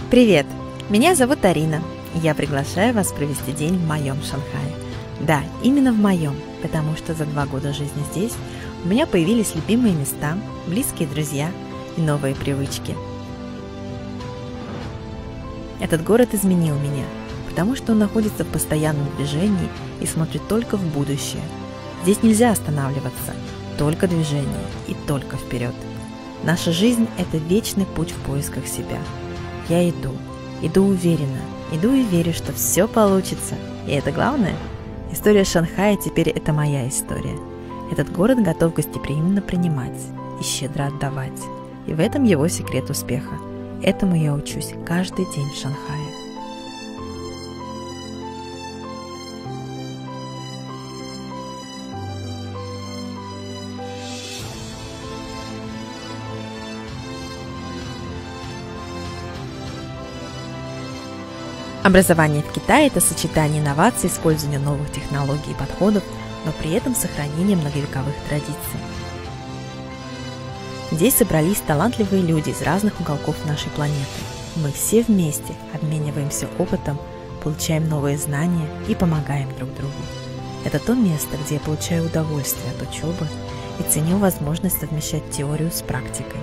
Привет! Меня зовут Арина, и я приглашаю вас провести день в моем Шанхае. Да, именно в моем, потому что за 2 года жизни здесь у меня появились любимые места, близкие друзья и новые привычки. Этот город изменил меня, потому что он находится в постоянном движении и смотрит только в будущее. Здесь нельзя останавливаться, только движение и только вперед. Наша жизнь – это вечный путь в поисках себя. Я иду уверенно, иду и верю, что все получится. И это главное. История Шанхая теперь это моя история. Этот город готов гостеприимно принимать и щедро отдавать. И в этом его секрет успеха. Этому я учусь каждый день в Шанхае. Образование в Китае – это сочетание инноваций, использования новых технологий и подходов, но при этом сохранение многовековых традиций. Здесь собрались талантливые люди из разных уголков нашей планеты. Мы все вместе обмениваемся опытом, получаем новые знания и помогаем друг другу. Это то место, где я получаю удовольствие от учебы и ценю возможность совмещать теорию с практикой.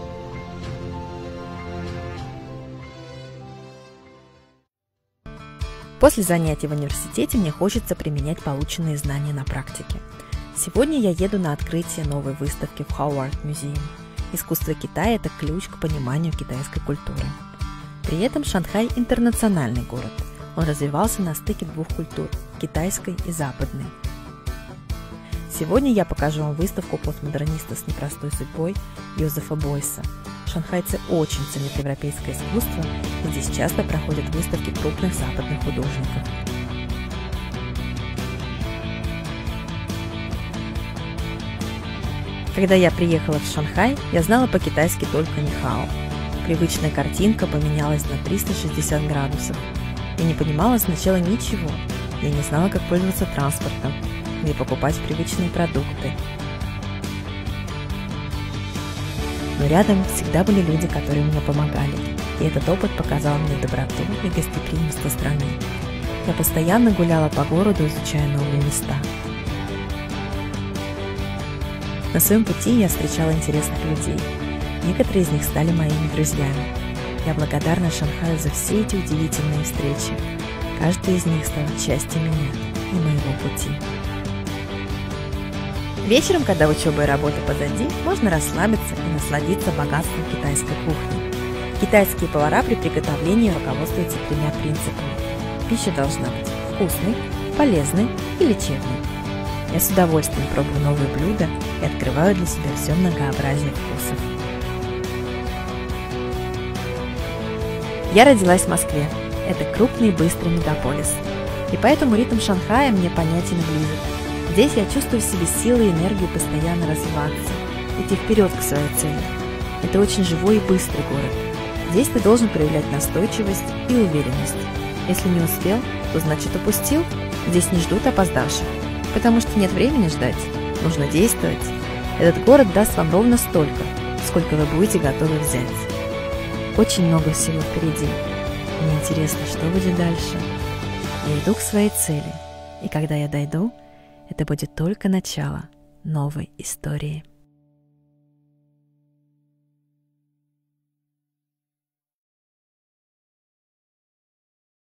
После занятий в университете мне хочется применять полученные знания на практике. Сегодня я еду на открытие новой выставки в Howard Museum. Искусство Китая – это ключ к пониманию китайской культуры. При этом Шанхай – интернациональный город. Он развивался на стыке 2 культур – китайской и западной. Сегодня я покажу вам выставку постмодерниста с непростой судьбой Йозефа Бойса. Шанхайцы очень ценят европейское искусство, и здесь часто проходят выставки крупных западных художников. Когда я приехала в Шанхай, я знала по-китайски только нихао. Привычная картинка поменялась на 360 градусов. Я не понимала сначала ничего. Я не знала, как пользоваться транспортом, где покупать привычные продукты. Но рядом всегда были люди, которые мне помогали, и этот опыт показал мне доброту и гостеприимство страны. Я постоянно гуляла по городу, изучая новые места. На своем пути я встречала интересных людей. Некоторые из них стали моими друзьями. Я благодарна Шанхаю за все эти удивительные встречи. Каждый из них стал частью меня и моего пути. Вечером, когда учеба и работа позади, можно расслабиться и насладиться богатством китайской кухни. Китайские повара при приготовлении руководствуются 3 принципами. Пища должна быть вкусной, полезной и лечебной. Я с удовольствием пробую новые блюда и открываю для себя все многообразие вкусов. Я родилась в Москве. Это крупный и быстрый мегаполис. И поэтому ритм Шанхая мне понятен и близок. Здесь я чувствую в себе силы и энергию постоянно развиваться, идти вперед к своей цели. Это очень живой и быстрый город. Здесь ты должен проявлять настойчивость и уверенность. Если не успел, то значит упустил. Здесь не ждут опоздавших, потому что нет времени ждать. Нужно действовать. Этот город даст вам ровно столько, сколько вы будете готовы взять. Очень много всего впереди. Мне интересно, что будет дальше. Я иду к своей цели, и когда я дойду, это будет только начало новой истории.